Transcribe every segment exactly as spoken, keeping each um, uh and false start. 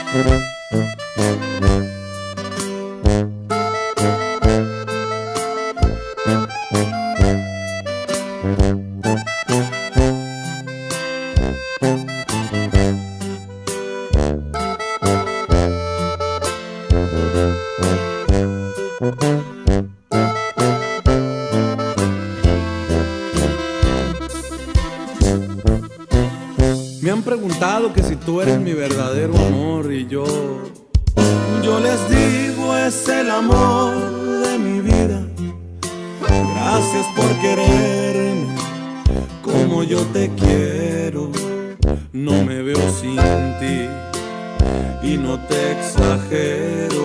Me han preguntado que si tú eres mi verdadero amor y yo, yo les digo es el amor de mi vida. Gracias por quererme como yo te quiero. No me veo sin ti y no te exagero.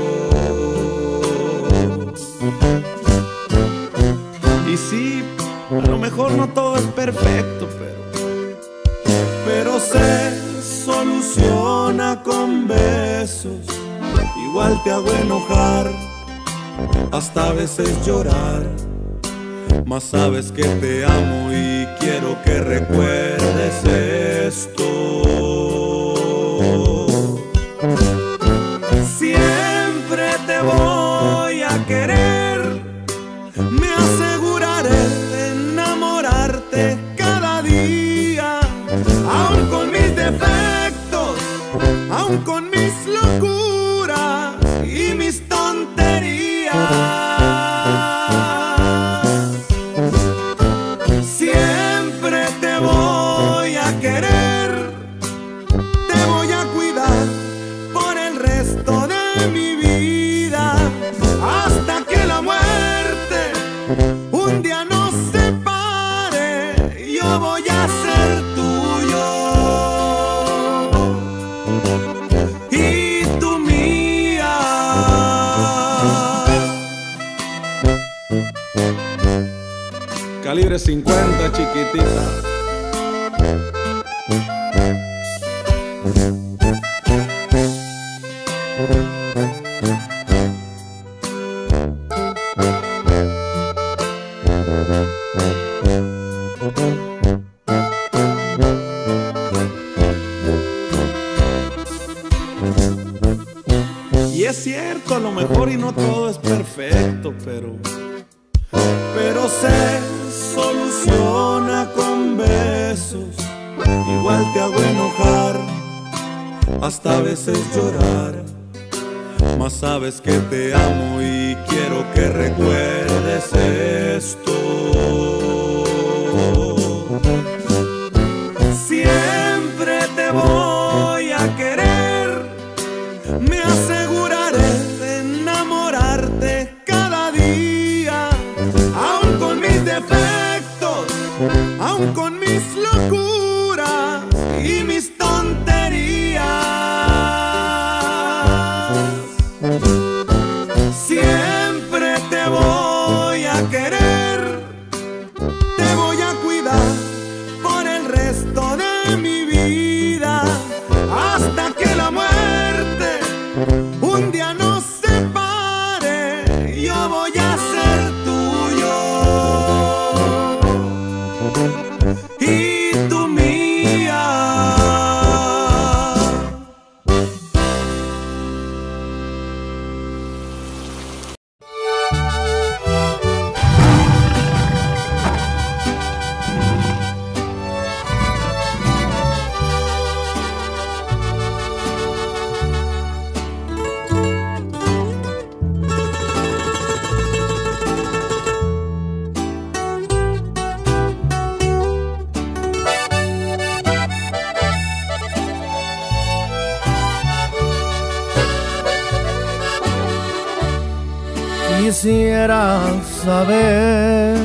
Y sí, a lo mejor no todo es perfecto, pero pero se soluciona con besos. Igual te hago enojar, hasta a veces llorar, mas sabes que te amo y quiero que recuerdes esto. Siempre te voy a querer, me aseguraré de enamorarte cada día. Aún con mis defectos, aún con mis locuras y mis tonterías, siempre te voy a querer, te voy a cuidar por el resto de mi vida, hasta que la muerte un día nos separe. Yo voy a ser tuyo y tú mía. Calibre cincuenta, chiquitita. Y es cierto, a lo mejor y no todo es perfecto, pero pero se soluciona con besos. Igual te hago enojar, hasta a veces llorar, mas sabes que te amo y quiero que recuerdes esto. Siempre te voy a querer, me aseguraré de enamorarte cada día. Aún con mis defectos, aún con mis locuras y mis tonterías, siempre te voy a querer, te voy a cuidar por el resto de mi vida, hasta que la muerte un día nos separe. Yo voy a ser tuyo y tú mía. Quisiera saber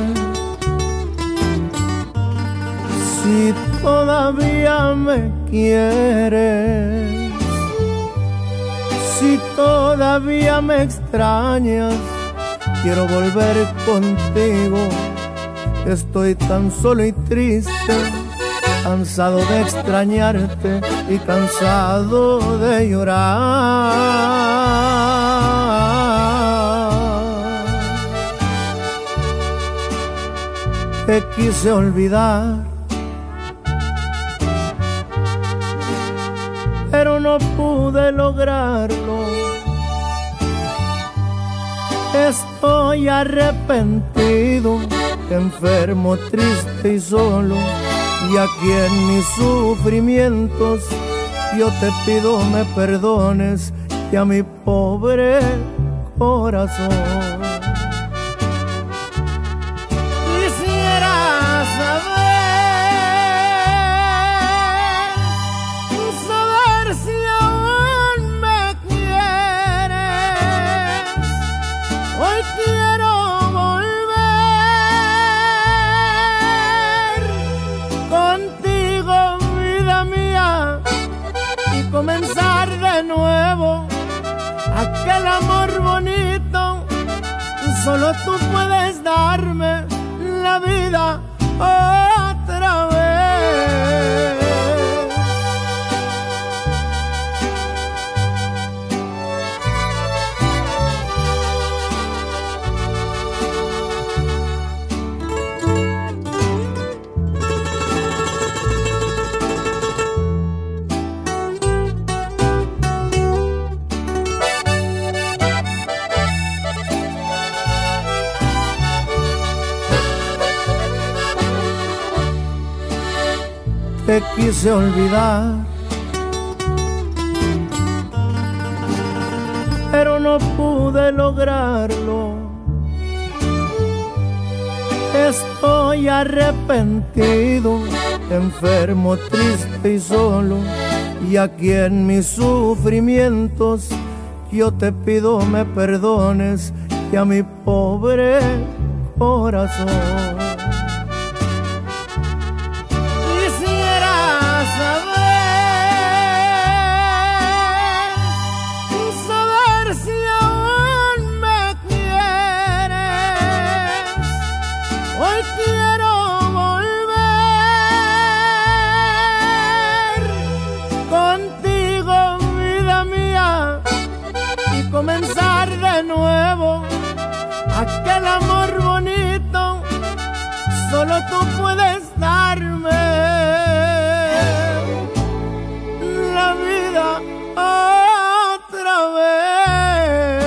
si todavía me quieres, si todavía me extrañas. Quiero volver contigo, estoy tan solo y triste, cansado de extrañarte y cansado de llorar. Te quise olvidar, pero no pude lograrlo. Estoy arrepentido, enfermo, triste y solo, y aquí en mis sufrimientos yo te pido me perdones y a mi pobre corazón. Quisiera saber, saber si aún me quieres. Hoy quiero volver contigo, vida mía, y comenzar de nuevo aquel amor bonito. Solo tú puedes darme la vida otra vez. Te quise olvidar, pero no pude lograrlo. Estoy arrepentido, enfermo, triste y solo, y aquí en mis sufrimientos yo te pido me perdones y a mi pobre corazón. Comenzar de nuevo aquel amor bonito, solo tú puedes darme la vida otra vez.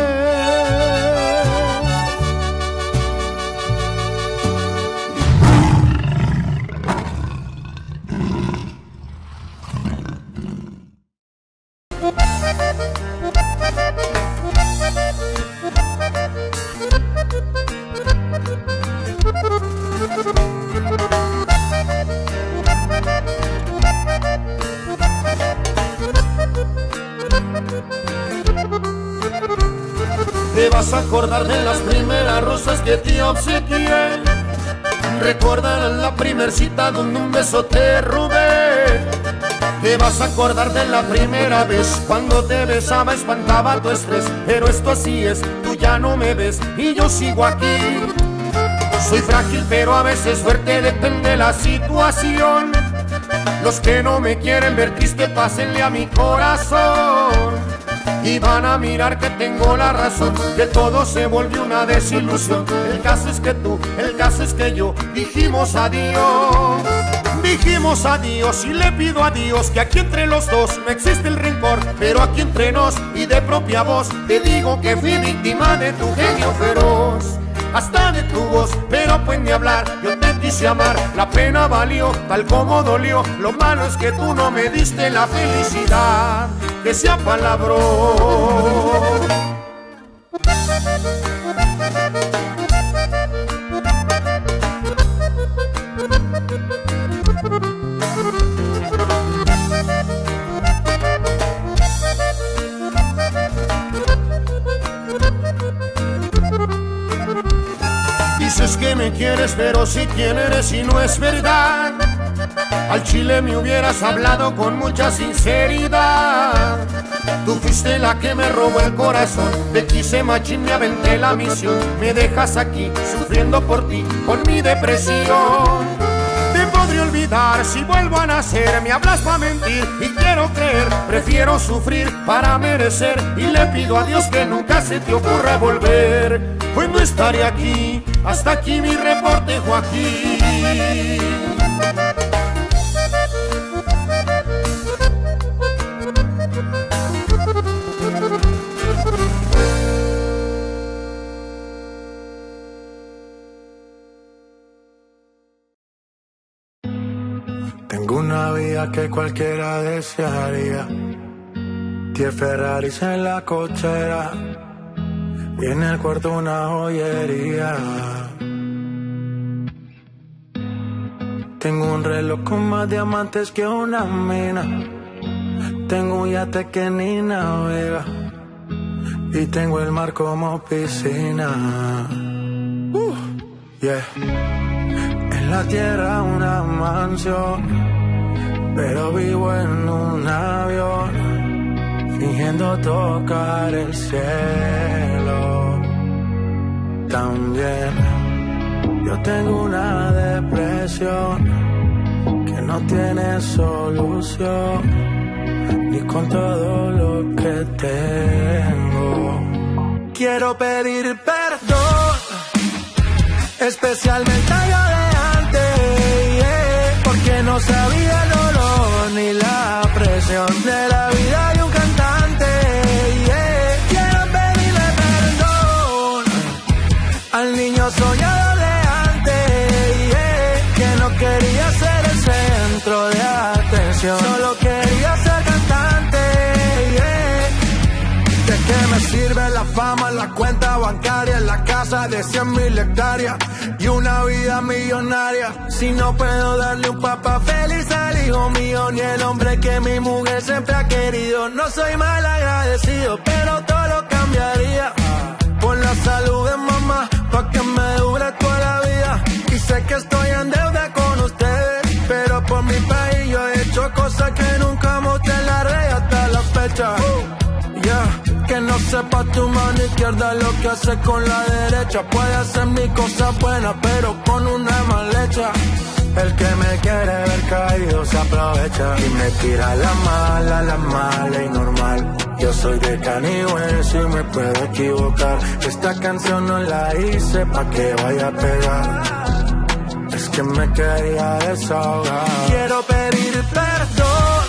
Te vas a acordar de las primeras rosas que te obsequié. Recordarás la primer cita donde un beso te robé. Te vas a acordar de la primera vez cuando te besaba, espantaba tu estrés. Pero esto así es, tú ya no me ves y yo sigo aquí. Soy frágil pero a veces fuerte, depende de la situación. Los que no me quieren ver triste, pásenle a mi corazón. Y van a mirar que tengo la razón, que todo se volvió una desilusión. El caso es que tú, el caso es que yo dijimos adiós. Dijimos adiós y le pido a Dios que aquí entre los dos no existe el rencor, pero aquí entre nos y de propia voz te digo que fui víctima de tu genio feroz. Hasta de tu voz, pero pues ni hablar, yo te quise amar, la pena valió tal como dolió. Lo malo es que tú no me diste la felicidad que se apalabró. Dices que me quieres, pero si quién eres y no es verdad. Al chile me hubieras hablado con mucha sinceridad. Tú fuiste la que me robó el corazón, te quise machín, me aventé la misión. Me dejas aquí sufriendo por ti con mi depresión. Te podría olvidar si vuelvo a nacer, me hablas para mentir y quiero creer. Prefiero sufrir para merecer y le pido a Dios que nunca se te ocurra volver. Pues no estaré aquí, hasta aquí mi reporte, Joaquín. vida que cualquiera desearía. Diez Ferraris en la cochera y en el cuarto una joyería. Tengo un reloj con más diamantes que una mina. Tengo un yate que ni navega y tengo el mar como piscina. Uh, yeah. En la tierra una mansión, pero vivo en un avión, fingiendo tocar el cielo. También yo tengo una depresión que no tiene solución, ni con todo lo que tengo. Quiero pedir perdón, especialmente a yo de antes, yeah, porque no sabía el dolor ni la presión de la vida de un cantante, yeah. Quiero pedirle perdón al niño soñador de antes, yeah, que no quería ser el centro de atención, solo quería ser cantante, yeah. ¿De qué me sirve la fama, la cuenta bancaria, la casa de cien mil hectáreas y una vida millonaria, si no puedo darle un papá feliz al hijo mío, ni el hombre que mi mujer siempre ha querido? No soy mal agradecido, pero todo lo cambiaría por la salud de mamá, pa' que me dure toda la vida. Y sé que estoy en deuda con ustedes, pero por mi país yo he hecho cosas que nunca mostré en la red hasta la fecha. uh, Yeah. Que no sepa tu mano izquierda lo que hace con la derecha. Puede hacer mis cosas buenas, pero con una mal hecha. El que me quiere ver caído se aprovecha y me tira la mala, la mala y normal. Yo soy de Cañihueso y me puedo equivocar. Esta canción no la hice pa' que vaya a pegar, es que me quería desahogar. Quiero pedir perdón,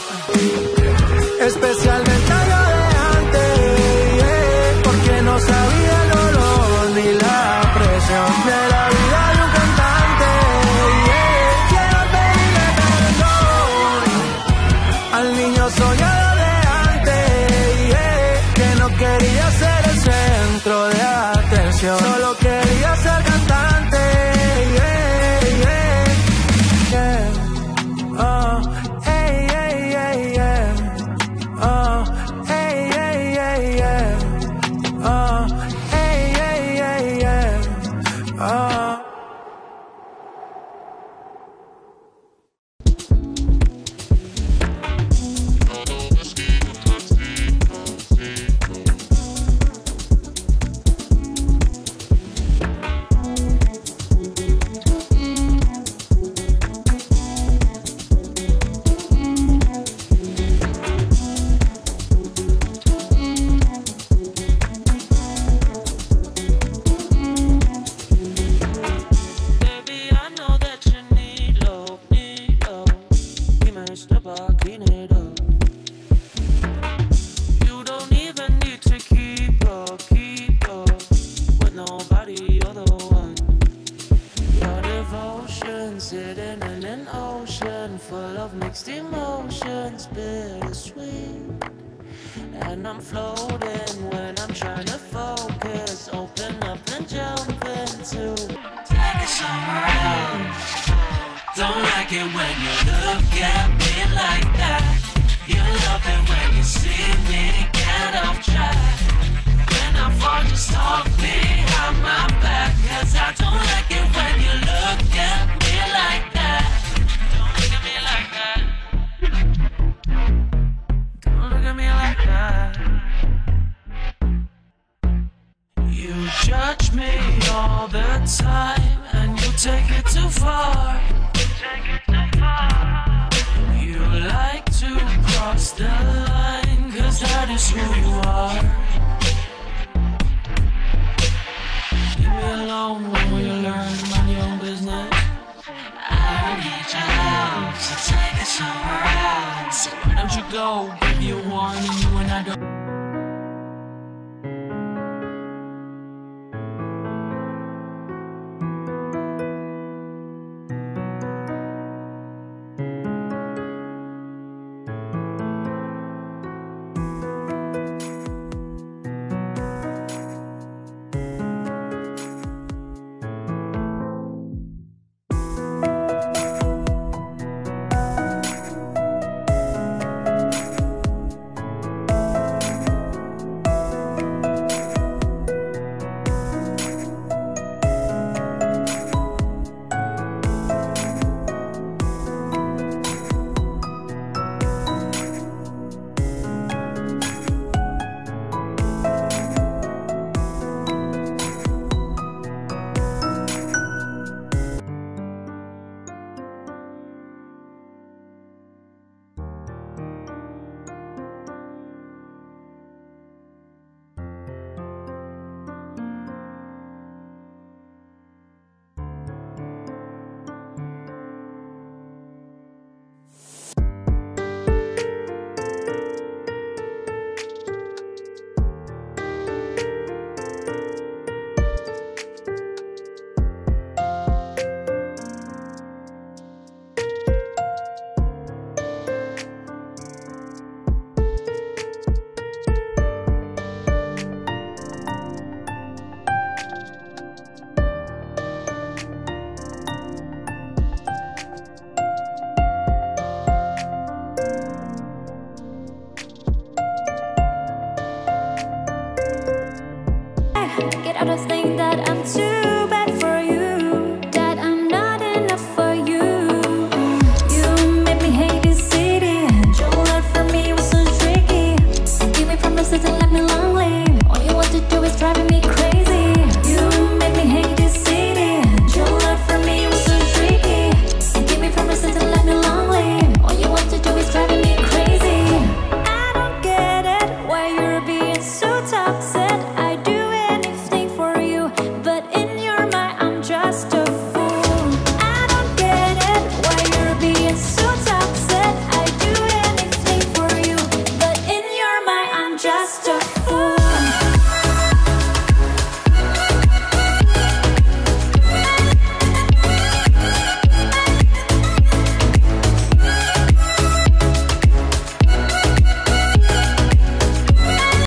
especialmente a yo de antes, yeah, porque no sabía el dolor ni la presión de la vida de un cantante, yeah. Quiero pedirle perdón al niño soñador de antes, yeah, que no quería ser el centro de atención, solo quería ser cantante, yeah, yeah, yeah. Oh, hey, hey, hey, yeah. Oh, hey, hey, hey, yeah. Oh, hey, hey, hey, yeah. Oh. Gotta stay